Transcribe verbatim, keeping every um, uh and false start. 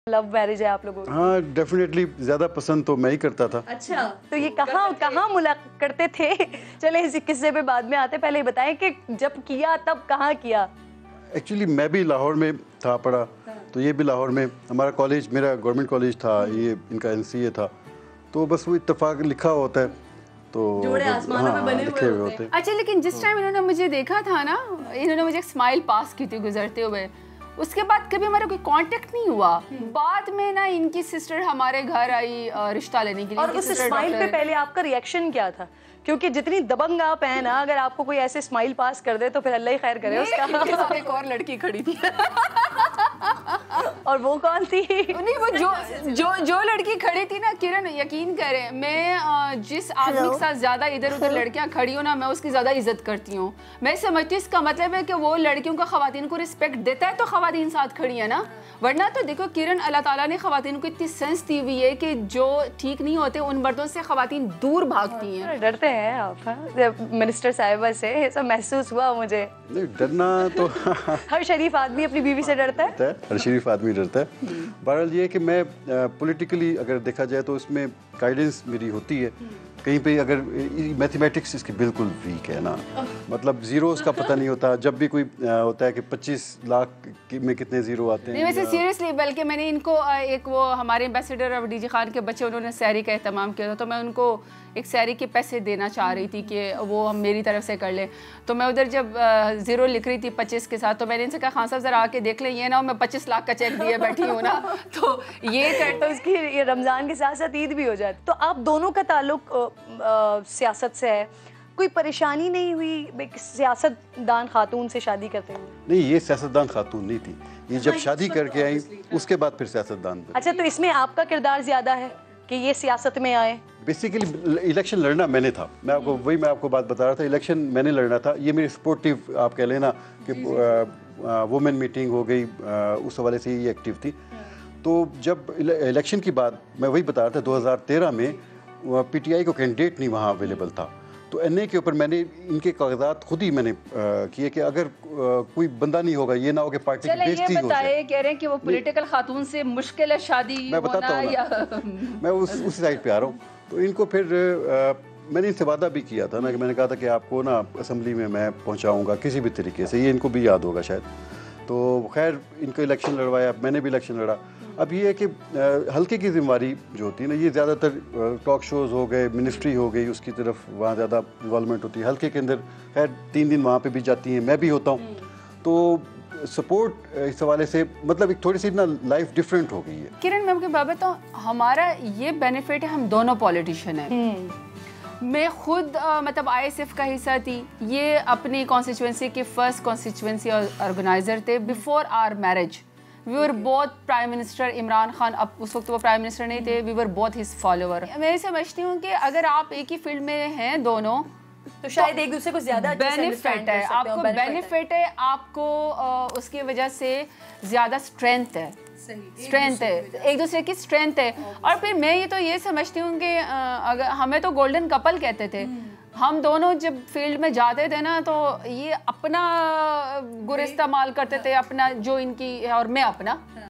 Love marriage है आप लोगों की? हाँ डेफिनेटली, ज्यादा पसंद तो मैं ही करता था। अच्छा, तो ये कहाँ कहाँ मुलाकात करते थे? चले इस किस्से पे बाद में आते, पहले ये बताएं कि जब किया तब कहाँ किया? एक्चुअली मैं भी लाहौर में था पढ़ा, तो ये भी लाहौर में, हमारा कॉलेज मेरा गवर्नमेंट कॉलेज था, ये इनका एनसीए था, तो बस वो इत्तेफाक लिखा होता है, तो जोड़े आसमानों पे बने हुए होते हैं। अच्छा, लेकिन जिस टाइम इन्होंने मुझे देखा था ना, इन्होंने मुझे एक स्माइल पास की थी गुजरते हुए, उसके बाद कभी हमारा कोई कांटेक्ट नहीं हुआ। बाद में ना इनकी सिस्टर हमारे घर आई रिश्ता लेने के लिए। और उस स्माइल पे पहले आपका रिएक्शन क्या था? क्योंकि जितनी दबंग आप हैं ना, अगर आपको कोई ऐसे स्माइल पास कर दे तो फिर अल्लाह ही खैर करे उसका। इनके साथ एक और लड़की खड़ी थी। और वो कौन थी? नहीं, वो जो जो जो लड़की खड़ी थी ना, किरण यकीन करें, मैं जिस आदमी के साथ ज्यादा इधर उधर लड़कियां खड़ी हो ना, मैं उसकी ज्यादा इज्जत करती हूँ। मैं समझती हूँ इसका मतलब है कि वो लड़कियों का खवातीन को रिस्पेक्ट देता है तो खवातीन साथ खड़ी है ना, वरना तो देखो किरण, अल्लाह ताला ने खवातीन को इतनी सेंस दी हुई है कि जो ठीक नहीं होते उन मर्दों से खवातीन दूर भागती हैं। डरते हैं आप? हाँ, मिनिस्टर साहिबा से ये सब महसूस हुआ मुझे। नहीं, डरना तो हर शरीफ आदमी अपनी बीवी से डरता है, हर शरीफ आदमी डरता है। बहरहाल ये है कि मैं पॉलिटिकली अगर देखा जाए तो इसमें गाइडेंस मेरी होती है। कहीं पे अगर मैथमेटिक्स इसकी बिल्कुल वीक है ना, मतलब जीरोस का पता नहीं होता। जब भी कोई होता है कि पच्चीस लाख में कितने जीरो आते हैं। नहीं वैसे सीरियसली, बल्कि मैंने इनको एक, वो हमारे एम्बेसडर अब डीजी खान के बच्चे, उन्होंने सैरी का एहतमाम किया था, तो मैं उनको एक सैरी के पैसे देना चाह रही थी कि वो हम मेरी तरफ से कर ले। तो मैं उधर जब ज़ीरो लिख रही थी पच्चीस के साथ, तो मैंने इनसे कहा खान साहब ज़रा आके देख लें, ये ना मैं पच्चीस लाख का चेक दिए बैठी हूँ ना, तो ये कर तो उसकी ये रमज़ान के साथ साथ ईद भी हो जाती। तो आप दोनों का ताल्लुक सियासत से है, कोई परेशानी नहीं हुई सियासतदान खातून से शादी करते हुए? नहीं, ये सियासतदान खातून नहीं थी, ये जब शादी करके आई उसके बाद फिर सियासतदान। अच्छा, तो इसमें आपका किरदार ज्यादा है कि ये सियासत में आए? बेसिकली इलेक्शन लड़ना मैंने था, मैं आपको वही मैं आपको बात बता रहा था, इलेक्शन मैंने लड़ना था। ये मेरी सपोर्टिव आप कह लेना कि वुमेन मीटिंग हो गई, आ, उस हवाले से ये एक्टिव थी। तो जब इलेक्शन की बात मैं वही बता रहा था, दो हज़ार तेरह में पीटीआई को कैंडिडेट नहीं वहाँ अवेलेबल था, तो एनए के ऊपर मैंने इनके कागजात खुद ही मैंने किए कि अगर आ, कोई बंदा नहीं होगा, ये ना हो कि पार्टी की बेइज्जती हो जाए। कह रहे हैं कि वो पॉलिटिकल खातून से मुश्किल है शादी, मैं बताता हूँ या... मैं उस उस साइड पे आ रहा हूँ। तो इनको फिर आ, मैंने इनसे वादा भी किया था ना, कि मैंने कहा था कि आपको ना असम्बली में मैं पहुँचाऊँगा किसी भी तरीके से, ये इनको भी याद होगा शायद। तो खैर इनको इलेक्शन लड़वाया, मैंने भी इलेक्शन लड़ा। अब ये है कि हल्के की जिम्मेवारी जो होती है ना, ये ज़्यादातर टॉक शोज़ हो गए, मिनिस्ट्री हो गई, उसकी तरफ वहाँ ज़्यादा इन्वॉल्वमेंट होती है। हल्के के अंदर खैर तीन दिन वहाँ पे भी जाती हैं, मैं भी होता हूँ, तो सपोर्ट इस हवाले से मतलब एक थोड़ी सी ना लाइफ डिफरेंट हो गई है। किरण मैम के बाबा, तो हमारा ये बेनिफिट है, हम दोनों पॉलिटिशियन हैं। मैं खुद आ, मतलब आईएसएफ का हिस्सा थी, ये अपनी कॉन्स्टिट्यूंसी के फर्स्ट कॉन्स्टिट्यूंसी ऑर्गेनाइजर थे before our marriage. We were both prime minister Imran Khan, अब उस वक्त वो प्राइम मिनिस्टर नहीं थे, we were both his follower. मैं समझती हूँ कि अगर आप एक ही फील्ड में हैं दोनों, तो शायद एक दूसरे को ज्यादा बेनिफिट है, आपको बेनिफिट है, आपको आ, उसकी वजह से ज्यादा स्ट्रेंथ है, स्ट्रेंथ है, एक दूसरे की स्ट्रेंथ है। और फिर मैं ये तो ये समझती हूँ कि अगर हमें तो गोल्डन कपल कहते थे, हम दोनों जब फील्ड में जाते थे ना, तो ये अपना गुर इस्तेमाल करते थे, अपना जो इनकी, और मैं अपना